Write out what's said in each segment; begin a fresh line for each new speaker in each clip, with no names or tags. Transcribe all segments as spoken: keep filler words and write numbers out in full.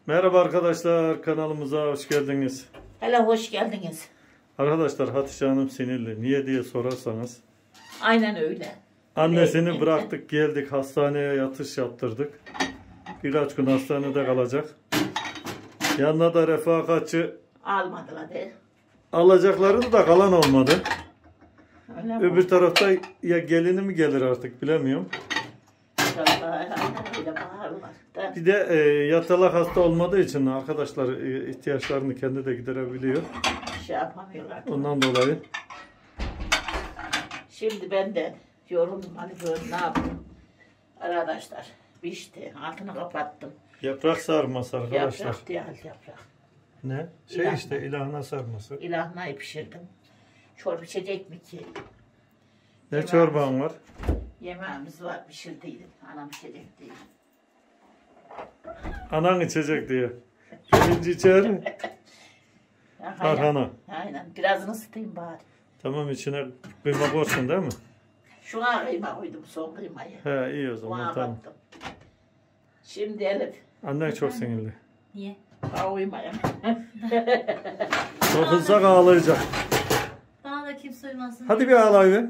Merhaba arkadaşlar, kanalımıza hoş geldiniz.
Hele hoş geldiniz.
Arkadaşlar Hatice Hanım sinirli. Niye diye sorarsanız.
Aynen öyle.
Annesini
Evet.
bıraktık, geldik hastaneye yatış yaptırdık. Birkaç gün hastanede kalacak. Yanına da refakatçi
Almadılar de.
alacakları da kalan olmadı.
Öyle mi?
Öbür tarafta ya gelini mi gelir artık bilemiyorum.
Vallahi öyle bağırırlar da.
Bir de e, yatalak hasta olmadığı için arkadaşlar e, ihtiyaçlarını kendi de giderebiliyor.
Şey yapamıyorlar.
Ondan dolayı.
Şimdi ben de yoruldum. Hani böyle ne yapayım? Arkadaşlar işte altını kapattım.
Yaprak sarması arkadaşlar.
Yaprak değil yaprak.
Ne? Şey
İlahna.
işte ilahna sarması.
İlahnayı pişirdim. Çorba içecek mi ki?
Ne
Yemeğimiz-
çorban var?
Yemeğimiz var pişirdiydim. Anam içecek değil.
Anan içecek diye. Birinci içer mi?
Ya,
Tarhana.
Aynen. Birazını ısıtayım bari.
Tamam içine kıyma koysun değil mi?
Şuna kıyma koydum son kıymayı.
He iyi o zaman
Ona
tamam.
kattım. Şimdi Elif.
Annen çok sinirli.
Niye?
Ha uyumaya.
Dokunsak ağlayacak.
Bana da kimse uyumasın.
Hadi bir ağlayıver.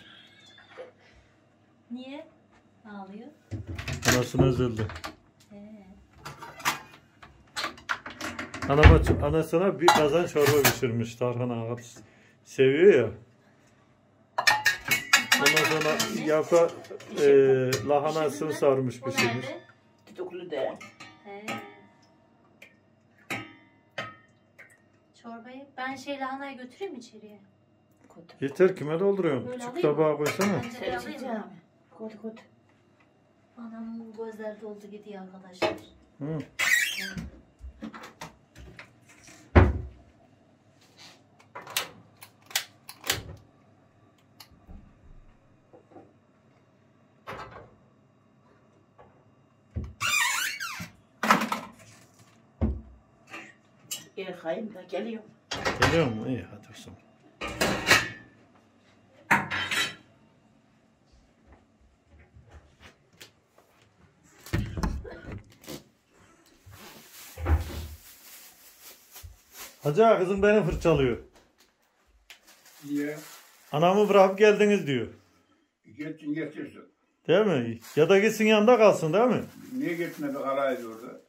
Niye? Ağlıyor.
Anasını üzüldü.
Ee,
Anama, anasına bir kazan çorba pişirmiş tarhana. Seviyor ya. Ondan sonra yaprak e, lahanasını sarmış
o
pişirmiş.
nerede?
Tutuklu de.
He. Çorbayı ben şey lahanayı götüreyim mi içeriye?
Yeter kime dolduruyorsun?
Böyle
Küçük
alayım mı?
tabağa koysana.
Bence de alayım
Seçeceğim.
mı?
Kod kod.
Anamın gözleri doldu gidiyor arkadaşlar.
Hı.
Erkayım da geliyor.
Geliyor mu? İyi hadi o zaman. Hacı kızım beni fırçalıyor.
Niye?
Anamı bırakıp geldiniz diyor.
Gitsin getirsin.
Değil mi? Ya da gitsin yanında kalsın değil mi?
Niye gitmedi karaydı orada?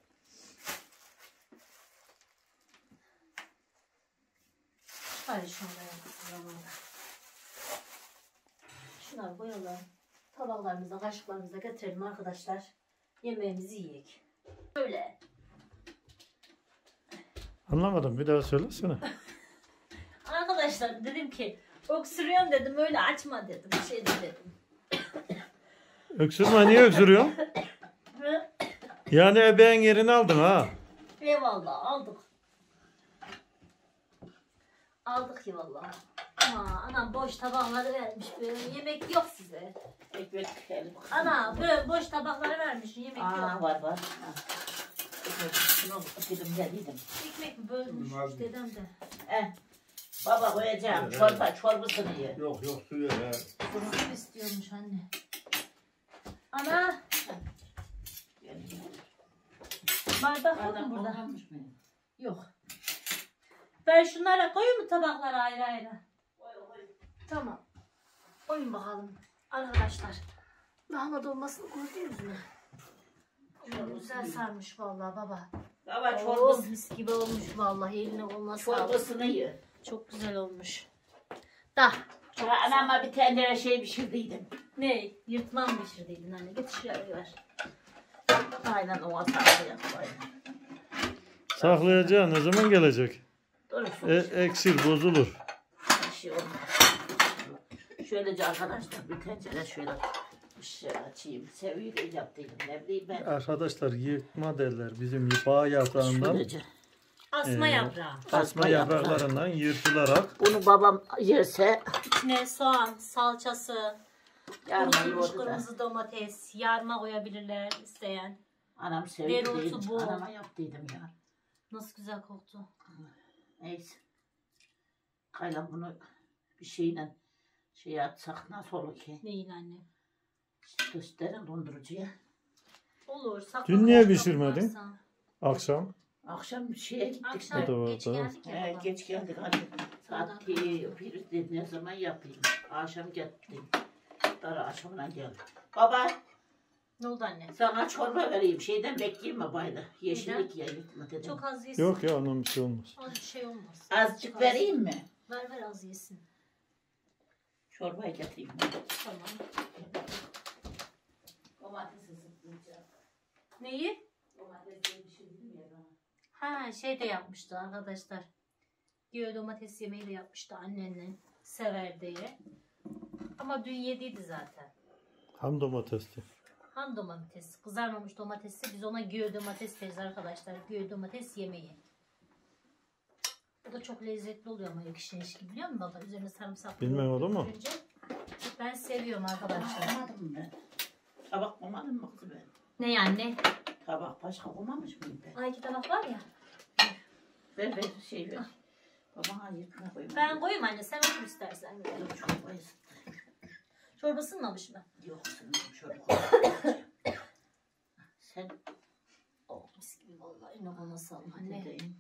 Hadi şunları yapalım. Şunları koyalım. Tabaklarımıza, kaşıklarımıza getirelim arkadaşlar. Yemeğimizi yiyek. Böyle.
Anlamadım bir daha söylesene.
Arkadaşlar dedim ki öksürüyorum dedim öyle açma dedim. Bir şey de dedim.
Öksürme niye öksürüyorsun?
Hı?
Yani ebeğin yerini aldın ha.
Eyvallah aldık. Aldık ya vallahi. Ama anam boş tabakları vermiş. Böyle yemek yok size.
Ekmek elim.
Ana böyle boş tabakları vermiş. Yemek
Aa
yok.
var var. Ha. Ekmek şunu dedim geldim.
Ekmek mi bölmüş
Olmaz.
dedem de.
Eh. Baba koyacağım.
Evet,
Çorba çorbasını ye.
Yok yok suyu ya.
Bunu istiyormuş anne. Ana bardak yok mu burada?
Olmamış mı?
Yok. Ben şunlara koyayım mı tabaklara ayrı ayrı? Tamam. Koyun bakalım. Arkadaşlar. Lahana dolmasını gördünüz mü? Çok güzel sarmış vallahi baba.
Baba
Oh,
çorbası.
mis gibi olmuş vallahi eline olmaz sağlık.
Çorbasını ye.
Çok güzel olmuş. Da.
Sonra anama bir tencere şey pişirdiydim.
Ne? Yırtmam mı pişirdiydin anne? Getir şuraya ver.
Aynen o asarlı yapayım.
Saklayacaksın ne zaman gelecek?
Dur
E, eksil bozulur.
bir şey olmaz. Şöylece arkadaşlar bir tencere şöyle bir şey açayım. Seviyeyle yaptıydım. Ne bileyim ben.
Arkadaşlar yırtma derler bizim bağ yaprağından.
Şöylece.
Asma
Ee,
yaprağı.
Asma yapraklarından yırtılarak
Bunu babam yerse
İçine soğan, salçası,
yarma
kurutulmuş
yoğurdu da.
kırmızı domates, yarma koyabilirler isteyen.
Anam
Dereotu
sevdiydim.
bol.
Anama yaptıydım ya.
Nasıl güzel koktu.
Neyse. Kayla bunu bir şeyle şey atsak nasıl olur ki?
Neyin anne?
Gösterin dondurucuya.
Olur. sakla
Dün niye
başka
pişirmedin?
varsa.
Akşam.
Akşam şeye gittik.
Akşam
O da var,
geç
doğru.
geldik ya
He,
baba.
geç geldik hadi. Saat bir, bir dedi, ne zaman yapayım? Akşam gittim. Daha akşamına geldim. Baba
Ne oldu anne?
sana çorba vereyim. Şeyden bekleyeyim mi bayla? Yeşillik ya yutma dedim.
Çok az yesin.
Yok ya onun bir şey olmaz.
Az bir şey olmaz.
Azıcık
Çok az.
vereyim mi?
Ver ver az yesin.
Çorbayı getireyim.
Tamam.
Domatesi sıklayacağım.
Neyi?
Domatesi pişirdim ya ben.
Ha şey de yapmıştı arkadaşlar. Göğe domates yemeği de yapmıştı annenle. Sever diye. Ama dün yediydi zaten.
Ham domatesli.
Han domates. Kızarmamış domatesi. Biz ona göğe domates deriz arkadaşlar. Göğe domates yemeği. Bu da çok lezzetli oluyor ama ekşi gibi biliyor musun baba? Üzerine sarımsak.
Bilmem olur mu?
dökünce. Ben seviyorum arkadaşlar.
Koymadım mı ben? Tabak koymadım mı kızım ben?
Ne yani?
Tabak başka koymamış mıyım ben?
Ay iki tabak var ya.
Ver ver şey ver. Babana yırtma koyma.
Ben koyayım anne sen otur istersen.
Yok çorbayı sıktı.
Çorba ısınmamış mı?
Yok sınırım şöyle koyacağım. Sen
Oh mis gibi vallahi ne bana sağ anne.
dedeyim.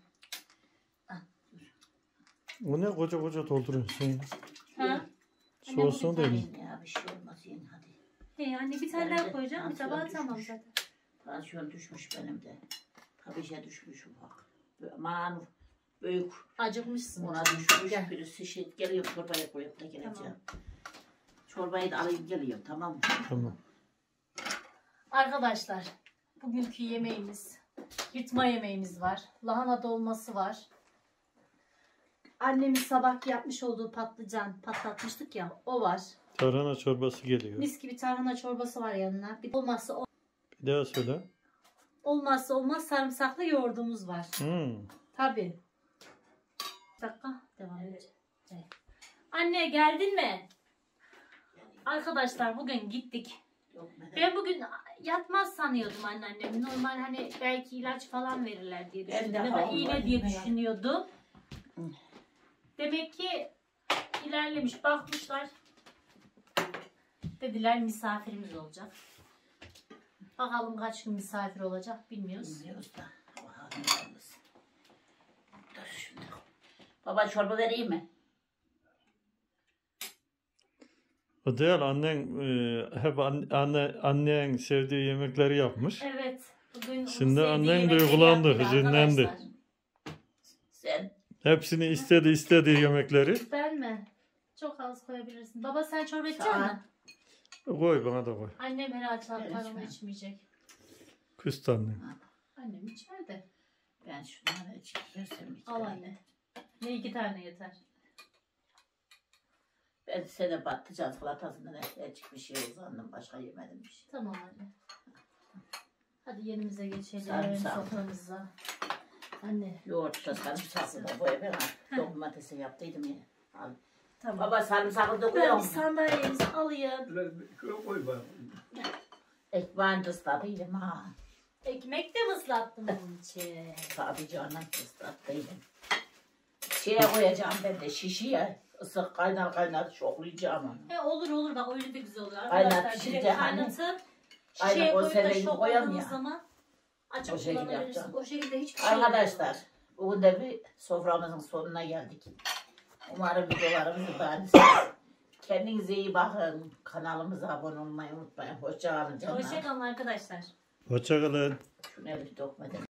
O ne koca koca dolduruyorsun.
Ha?
Soğusun değil mi?
Yiyin ya bir şey olmaz yiyin hadi.
He anne bir tane daha koyacağım. Bir tabağa tamam zaten.
Tansiyon düşmüş benim de. Tabii şey düşmüş ufak. Aman büyük
Acıkmışsın.
ona düşmüş.
Gel.
Birisi şey geliyor çorbaya koyup da geleceğim.
Tamam.
Çorbayı da alayım geliyorum tamam mı?
Tamam.
Arkadaşlar bugünkü yemeğimiz yırtma yemeğimiz var. Lahana dolması var. Annemin sabah yapmış olduğu patlıcan patlatmıştık ya o var.
Tarhana çorbası geliyor.
Mis gibi tarhana çorbası var yanına. Bir olmazsa
Bir daha söyle.
olmazsa olmaz sarımsaklı yoğurdumuz var.
Hmm.
Tabii. Bir dakika devam edeceğim. Evet. Anne geldin mi? Arkadaşlar bugün gittik.
Yok neden?
Ben bugün yatmaz sanıyordum anneannem. Normal hani belki ilaç falan verirler diye
Ben de
düşündüm.
havam
İğne
var,
diye
iğne var.
düşünüyordum. Demek ki ilerlemiş. Bakmışlar. Dediler misafirimiz olacak. Bakalım kaç gün misafir olacak bilmiyoruz.
Bilmiyoruz da. Allah'ın yalnız. Dur şimdi. Baba çorba vereyim mi?
O değil annen e, hep an- anne annen sevdiği yemekleri yapmış.
Evet. Bugün
Şimdi
sevdiği
annen
yemekleri
duygulandı,
yaptılar
hüzünlendi.
arkadaşlar.
Sen.
Hepsini istedi istediği yemekleri.
Ben mi? Çok az koyabilirsin. Baba sen çorba içecek
Sağ ol.
misin?
Koy bana da koy.
Annem herhalde
Ben
çarpmadan
içmem.
içmeyecek.
Küstü annem.
Annem içer de.
Ben şunları içip versem iki
Al
tane.
anne. Ne iki tane yeter.
Ben sene patlıcan salatasından eklecik bir şey uzandım. Başka yemedim bir şey.
Tamam anne. Hadi yerimize geçelim.
Sarımsak.
Soframıza. Anne.
Yoğurtla sarımsaklı da bu eve var. Domatesi yaptıydım ya. Al.
Tamam.
Baba sarımsaklı da
Ben
koyuyor
bir
musun?
sandalyenizi alayım.
Şöyle koy bak.
Ekmeğini de ıslatıydım ha.
Ekmek de mi ıslattın onun için?
Tabii canım ıslattıydım. Şeye koyacağım ben de şişeye. Isık kaynar kaynar şoklayacağım onu.
He olur olur bak öyle de güzel oluyor.
Aynen,
Arkadaşlar
pişince
direkt
hani-
kaynatıp
Aynen,
şişeye koyup da
konserveyi koyalım
şokladığınız
ya.
zaman açıp
O şekilde
kullanabilirsiniz.
yapacağım.
O şekilde hiçbir şey
Arkadaşlar bugün de bir soframızın sonuna geldik. Umarım videolarımızı beğenirsiniz. Kendinize iyi bakın. Kanalımıza abone olmayı unutmayın. Hoşça kalın canlar.
Hoşçakalın arkadaşlar.
Hoşçakalın.
Şunu bir dokmadan.